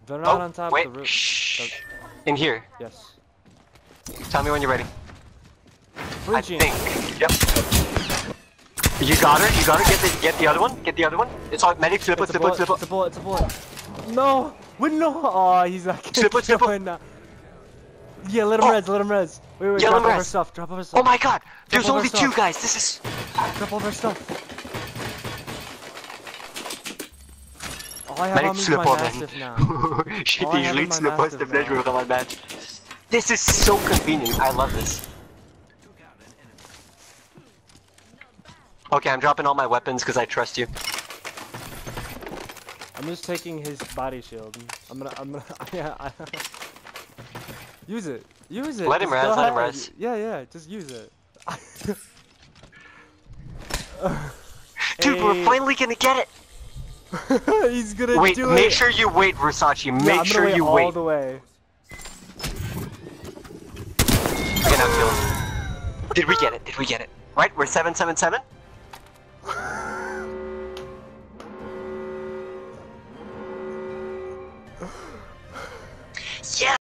They're not on top wait. of the roof. Shh. In here. Yes. Tell me when you're ready. Breaching. I think. Yep. You got her. You got her. Get the other one. Get the other one. It's on medic. Slip it. Slip it. Slip it. It's a bullet. It's a bullet. No. Wait, no. Oh, he's not Slip it. Slip it. now. Yeah, let him res. Let him res. Wait. Yeah, Drop let him over res. stuff. Drop over stuff. Oh my God. There's Drop over only stuff. 2 guys. This is. Drop over stuff. All I have Medic on me is slip my on Mastiff him. now. Shit, All I these have in leads my slip us Mastiff the flash now. with my match. This is so convenient. I love this. Okay, I'm dropping all my weapons because I trust you. I'm just taking his body shield. I'm gonna, yeah. Use it. Use it. Let him Just res, go let him ahead. res. Yeah, just use it. Dude, Hey. we're finally gonna get it! He's gonna Wait, do it. make sure you wait, Versace. Yeah, Make I'm sure gonna you all wait. the way. Okay, now kill him. Did we get it? Did we get it? Right? We're 777? Yeah!